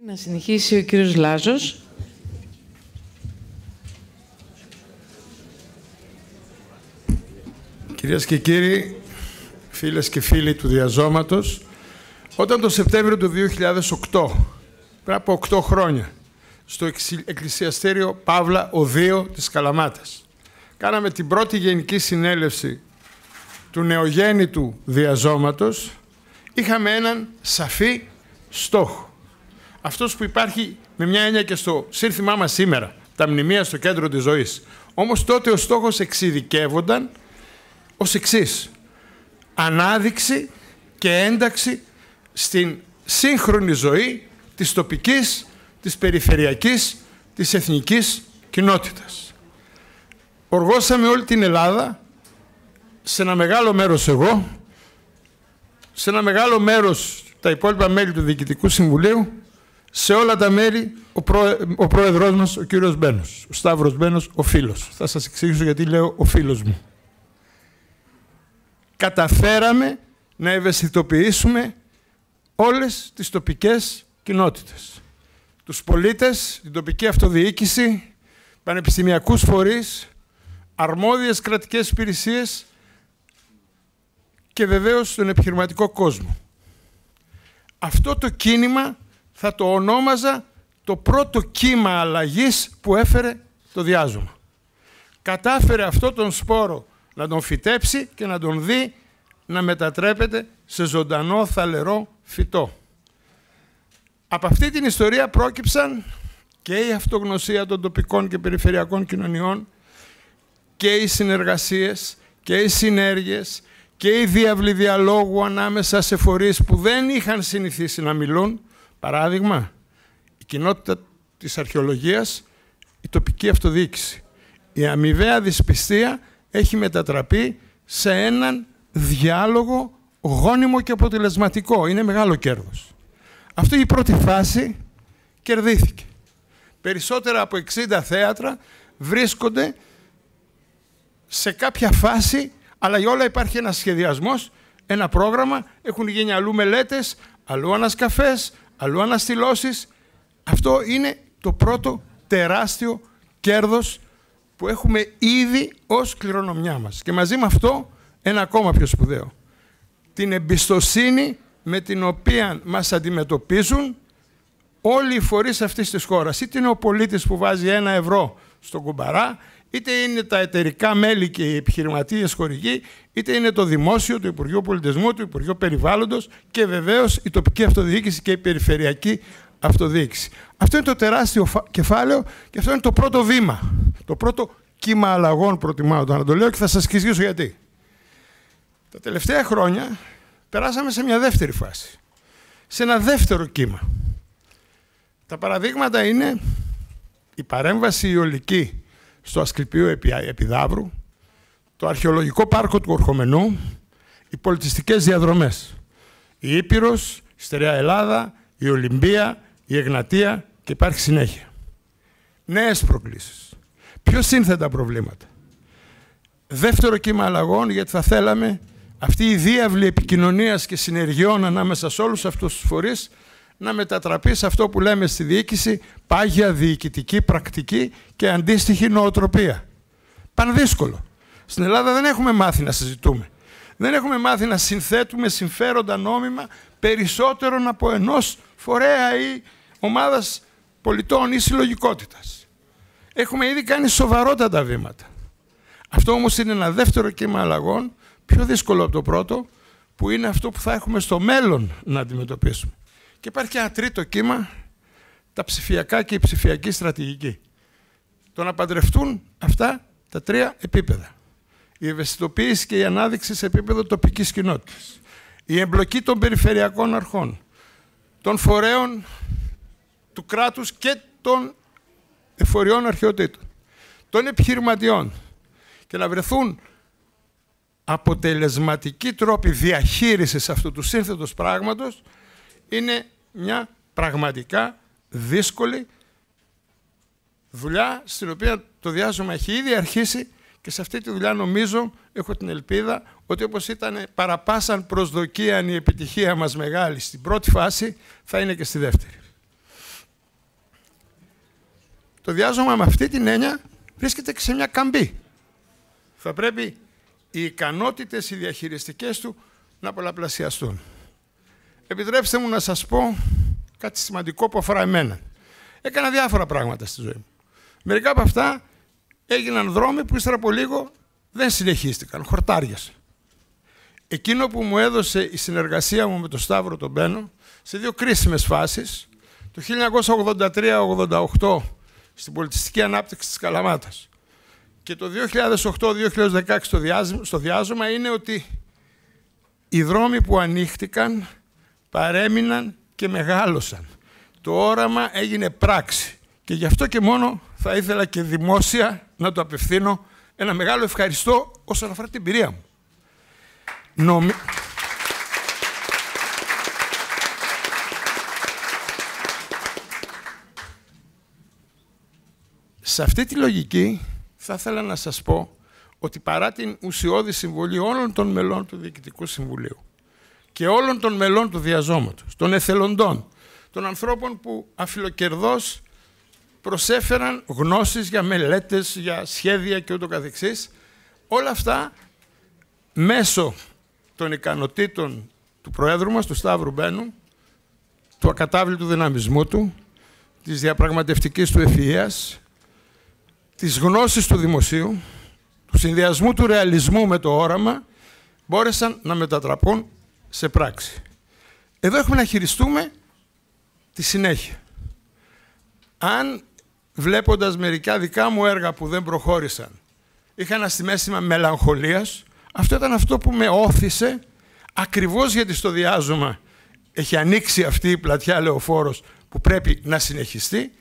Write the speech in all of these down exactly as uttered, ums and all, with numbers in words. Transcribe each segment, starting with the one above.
Να συνεχίσει ο κύριος Λάζος. Κυρίες και κύριοι, φίλες και φίλοι του Διαζώματος, όταν το Σεπτέμβριο του δύο χιλιάδες οκτώ, πριν από οκτώ χρόνια, στο Εκκλησιαστήριο Παύλα Οδείο της Καλαμάτας, κάναμε την πρώτη Γενική Συνέλευση του νεογέννητου Διαζώματος, είχαμε έναν σαφή στόχο. Αυτός που υπάρχει με μια έννοια και στο σύνθημά μας σήμερα, τα μνημεία στο κέντρο της ζωής. Όμως τότε ο στόχος εξειδικεύονταν ως εξής: ανάδειξη και ένταξη στην σύγχρονη ζωή της τοπικής, της περιφερειακής, της εθνικής κοινότητας. Οργώσαμε όλη την Ελλάδα, σε ένα μεγάλο μέρος εγώ, σε ένα μεγάλο μέρος τα υπόλοιπα μέλη του Διοικητικού Συμβουλίου, σε όλα τα μέλη ο, πρό, ο πρόεδρός μας, ο κύριος Μπένος, ο Σταύρος Μπένος, ο φίλος. Θα σας εξηγήσω γιατί λέω ο φίλος μου. Καταφέραμε να ευαισθητοποιήσουμε όλες τις τοπικές κοινότητες. Τους πολίτες, την τοπική αυτοδιοίκηση, πανεπιστημιακούς φορείς, αρμόδιες κρατικές υπηρεσίες και βεβαίως τον επιχειρηματικό κόσμο. Αυτό το κίνημα θα το ονόμαζα το πρώτο κύμα αλλαγής που έφερε το διάζωμα. Κατάφερε αυτό τον σπόρο να τον φυτέψει και να τον δει να μετατρέπεται σε ζωντανό θαλερό φυτό. Από αυτή την ιστορία πρόκυψαν και η αυτογνωσία των τοπικών και περιφερειακών κοινωνιών και οι συνεργασίες και οι συνέργειες και οι διάβλοι διαλόγου ανάμεσα σε φορείς που δεν είχαν συνηθίσει να μιλούν. Παράδειγμα, η κοινότητα της αρχαιολογίας, η τοπική αυτοδιοίκηση. Η αμοιβαία δυσπιστία έχει μετατραπεί σε έναν διάλογο γόνιμο και αποτελεσματικό. Είναι μεγάλο κέρδος. Αυτή η πρώτη φάση κερδίθηκε. Περισσότερα από εξήντα θέατρα βρίσκονται σε κάποια φάση, αλλά για όλα υπάρχει ένας σχεδιασμός, ένα πρόγραμμα, έχουν γίνει αλλού μελέτες, αλλού ανασκαφές, αλλού αναστηλώσεις. Αυτό είναι το πρώτο τεράστιο κέρδος που έχουμε ήδη ως κληρονομιά μας. Και μαζί με αυτό ένα ακόμα πιο σπουδαίο. Την εμπιστοσύνη με την οποία μας αντιμετωπίζουν όλοι οι φορείς αυτής της χώρας. Είτε είναι ο πολίτης που βάζει ένα ευρώ στον κουμπαρά, είτε είναι τα εταιρικά μέλη και οι επιχειρηματίες χορηγοί, είτε είναι το δημόσιο, το Υπουργείο Πολιτισμού, το Υπουργείο Περιβάλλοντος και βεβαίως η τοπική αυτοδιοίκηση και η περιφερειακή αυτοδιοίκηση. Αυτό είναι το τεράστιο κεφάλαιο και αυτό είναι το πρώτο βήμα. Το πρώτο κύμα αλλαγών, προτιμάω το να το λέω και θα σας εξηγήσω γιατί. Τα τελευταία χρόνια περάσαμε σε μια δεύτερη φάση, σε ένα δεύτερο κύμα. Τα παραδείγματα είναι η παρέμβαση ιολική στο Ασκληπείο Επιδαύρου, το αρχαιολογικό πάρκο του Ορχομενού, οι πολιτιστικές διαδρομές, η Ήπειρος, η Στερεά Ελλάδα, η Ολυμπία, η Εγνατία και υπάρχει συνέχεια. Νέες προκλήσεις, πιο σύνθετα προβλήματα. Δεύτερο κύμα αλλαγών, γιατί θα θέλαμε αυτή η διάβλη επικοινωνίας και συνεργειών ανάμεσα σε όλους αυτούς τους φορείς να μετατραπεί σε αυτό που λέμε στη διοίκηση πάγια διοικητική πρακτική και αντίστοιχη νοοτροπία. Πανδύσκολο. Στην Ελλάδα δεν έχουμε μάθει να συζητούμε. Δεν έχουμε μάθει να συνθέτουμε συμφέροντα νόμιμα περισσότερων από ενός φορέα ή ομάδας πολιτών ή συλλογικότητας. Έχουμε ήδη κάνει σοβαρότατα βήματα. Αυτό όμως είναι ένα δεύτερο κύμα αλλαγών, πιο δύσκολο από το πρώτο, που είναι αυτό που θα έχουμε στο μέλλον να αντιμετωπίσουμε. Και υπάρχει και ένα τρίτο κύμα, τα ψηφιακά και η ψηφιακή στρατηγική. Το να παντρευτούν αυτά τα τρία επίπεδα. Η ευαισθητοποίηση και η ανάδειξη σε επίπεδο τοπικής κοινότητας. Η εμπλοκή των περιφερειακών αρχών, των φορέων του κράτους και των εφοριών αρχαιοτήτων, των επιχειρηματιών και να βρεθούν αποτελεσματικοί τρόποι διαχείρισης αυτού του σύνθετος πράγματος είναι μια πραγματικά δύσκολη δουλειά στην οποία το διάζωμα έχει ήδη αρχίσει και σε αυτή τη δουλειά νομίζω, έχω την ελπίδα, ότι όπως ήταν παραπάσαν προσδοκίαν η επιτυχία μας μεγάλη στην πρώτη φάση, θα είναι και στη δεύτερη. το διάζωμα με αυτή την έννοια βρίσκεται και σε μια καμπή. Θα πρέπει οι ικανότητες, οι διαχειριστικές του να πολλαπλασιαστούν. Επιτρέψτε μου να σας πω κάτι σημαντικό που αφορά εμένα. Έκανα διάφορα πράγματα στη ζωή μου. Μερικά από αυτά έγιναν δρόμοι που ύστερα από λίγο δεν συνεχίστηκαν, χορτάριασα. Εκείνο που μου έδωσε η συνεργασία μου με τον Σταύρο τον Μπένο σε δύο κρίσιμες φάσεις, το χίλια εννιακόσια ογδόντα τρία ογδόντα οκτώ στην πολιτιστική ανάπτυξη της Καλαμάτας και το δύο χιλιάδες οκτώ δύο χιλιάδες δεκαέξι στο, διάζημα, στο διάζωμα, είναι ότι οι δρόμοι που ανοίχτηκαν παρέμειναν και μεγάλωσαν. Το όραμα έγινε πράξη και γι' αυτό και μόνο θα ήθελα και δημόσια να το απευθύνω ένα μεγάλο ευχαριστώ όσον αφορά την εμπειρία μου. Νομι... Σε αυτή τη λογική θα ήθελα να σας πω ότι παρά την ουσιώδη συμβολή όλων των μελών του Διοικητικού Συμβουλίου και όλων των μελών του διαζώματος, των εθελοντών, των ανθρώπων που αφιλοκερδώς προσέφεραν γνώσεις για μελέτες, για σχέδια και ούτω καθεξής, όλα αυτά μέσω των ικανοτήτων του Προέδρου μας, του Σταύρου Μπένου, του ακατάβλητου δυναμισμού του, της διαπραγματευτικής του ευφυΐας, της γνώσης του δημοσίου, του συνδυασμού του ρεαλισμού με το όραμα, μπόρεσαν να μετατραπούν σε πράξη. Εδώ έχουμε να χειριστούμε τη συνέχεια. Αν βλέποντας μερικά δικά μου έργα που δεν προχώρησαν, είχα ένα συναίσθημα μελαγχολίας, αυτό ήταν αυτό που με όθησε, ακριβώς γιατί στο διάζωμα έχει ανοίξει αυτή η πλατιά λεωφόρος που πρέπει να συνεχιστεί,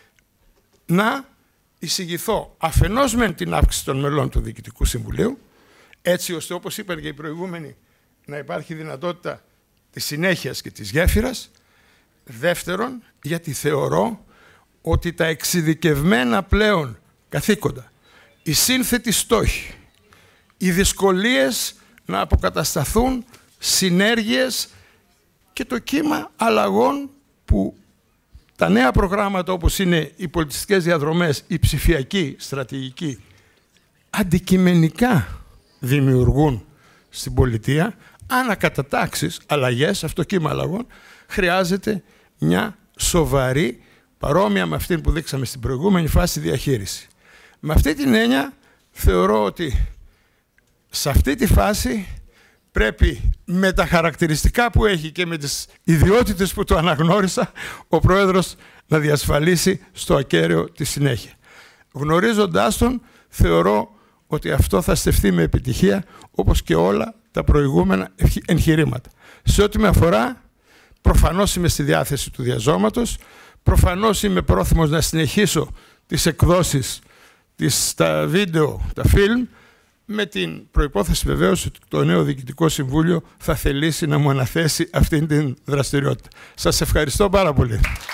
να εισηγηθώ αφενός με την αύξηση των μελών του Διοικητικού Συμβουλίου, έτσι ώστε, όπως είπαν και οι προηγούμενοι, να υπάρχει δυνατότητα της συνέχειας και της γέφυρας. Δεύτερον, γιατί θεωρώ ότι τα εξειδικευμένα πλέον καθήκοντα, οι σύνθετοι στόχοι, οι δυσκολίες να αποκατασταθούν συνέργειες και το κύμα αλλαγών που τα νέα προγράμματα όπως είναι οι πολιτιστικές διαδρομές, η ψηφιακή στρατηγική, αντικειμενικά δημιουργούν στην πολιτεία, ανακατατάξεις, αλλαγές, αυτό κύμα αλλαγών, χρειάζεται μια σοβαρή, παρόμοια με αυτή που δείξαμε στην προηγούμενη φάση, διαχείριση. Με αυτή την έννοια θεωρώ ότι σε αυτή τη φάση πρέπει με τα χαρακτηριστικά που έχει και με τις ιδιότητες που του αναγνώρισα, ο Πρόεδρος να διασφαλίσει στο ακέραιο τη συνέχεια. Γνωρίζοντάς τον, θεωρώ ότι αυτό θα στεφθεί με επιτυχία, όπως και όλα τα προηγούμενα εγχειρήματα. Σε ό,τι με αφορά, προφανώς είμαι στη διάθεση του διαζώματος, προφανώς είμαι πρόθυμος να συνεχίσω τις εκδόσεις, τις, τα βίντεο, τα φιλμ, με την προϋπόθεση βεβαίως ότι το νέο Διοικητικό Συμβούλιο θα θελήσει να μου αναθέσει αυτή την δραστηριότητα. Σας ευχαριστώ πάρα πολύ.